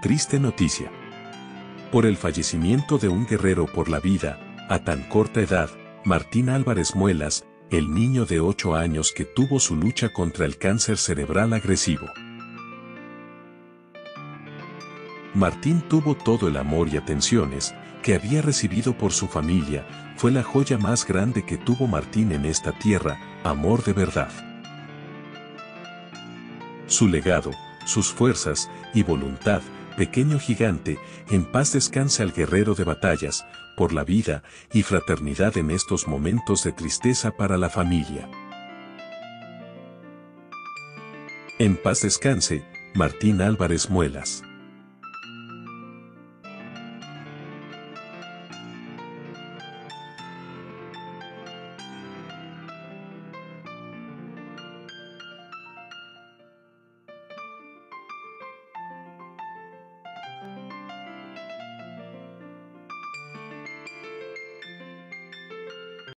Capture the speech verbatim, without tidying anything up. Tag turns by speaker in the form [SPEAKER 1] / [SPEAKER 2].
[SPEAKER 1] Triste noticia. Por el fallecimiento de un guerrero por la vida, a tan corta edad, Martín Álvarez Muelas, el niño de ocho años que tuvo su lucha contra el cáncer cerebral agresivo. Martín tuvo todo el amor y atenciones que había recibido por su familia, fue la joya más grande que tuvo Martín en esta tierra, amor de verdad. Su legado, sus fuerzas y voluntad, pequeño gigante, en paz descanse al guerrero de batallas, por la vida y fraternidad en estos momentos de tristeza para la familia. En paz descanse, Martín Álvarez Muelas.